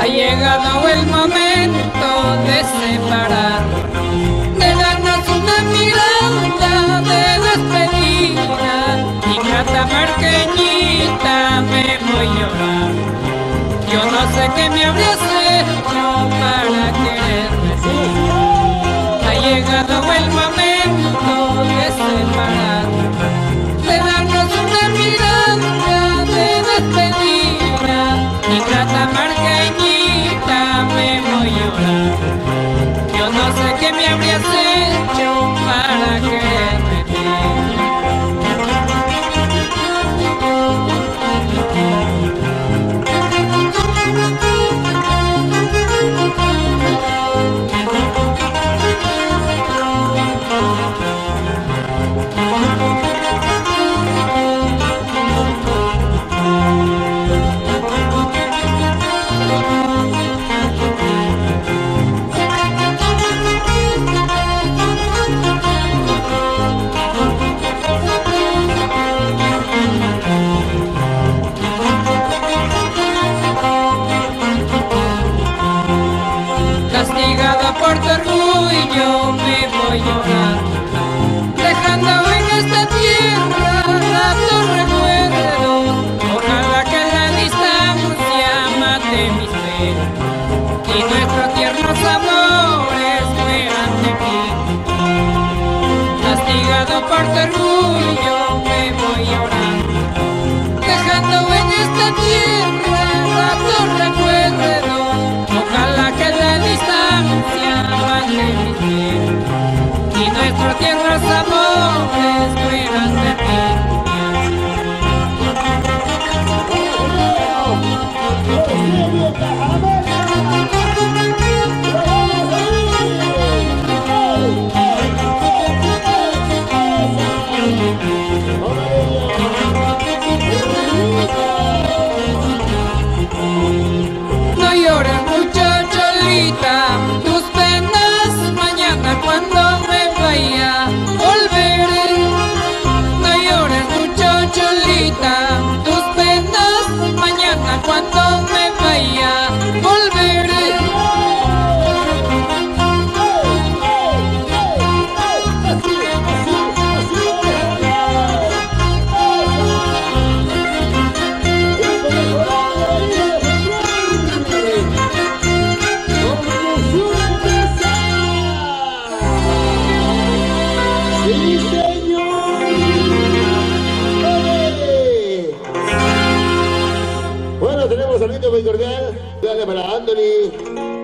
Ha llegado el momento de separar, de darnos una mirada de despedida. Y catamarqueñita, me voy a llorar. Yo no sé qué me habrías hecho para quererme. Ha llegado el momento de separar, de darnos una mirada de despedida. Y catamarqueñita, me voy a llorar. Yo no sé qué me habrías hecho para quererme bien. Castigado por tu orgullo, me voy a llorar, dejando en esta tierra tus recuerdos. Ojalá que la distancia mate mis penas y nuestros tiernos amores fueran de mí. Castigado por tu orgullo, me voy a llorar, dejando en esta tierra tus recuerdos. Ojalá que la distancia mate mis penas y nuestros tiernos amores fueran de mí. No llores mucho, Cholita, tus penas mañana cuando me vaya volveré. No llores mucho, Cholita, tus penas mañana cuando me vaya volveré. ¡Sí, señor! Bueno, tenemos saludos muy cordial. Dale para Anthony.